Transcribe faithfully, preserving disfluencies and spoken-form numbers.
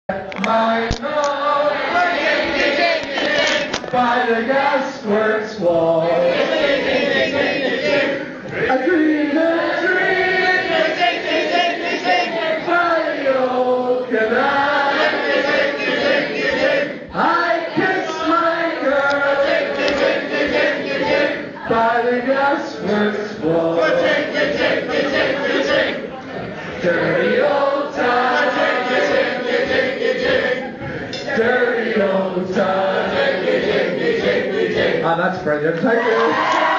My nose by the gasworks wall. I dreamed a dream by the old canal. I kissed my girl by the gasworks wall. Dirty old time. Dirty old time. Ah, that's brilliant. Thank you.